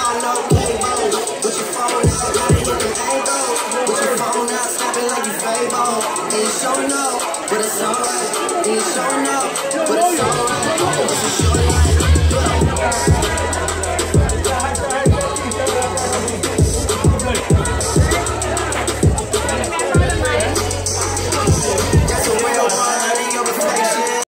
got no cable. With your phone out, gotta hit them angles. With your phone out, snapping like you Fable. And you showing up, but it's alright. And you showing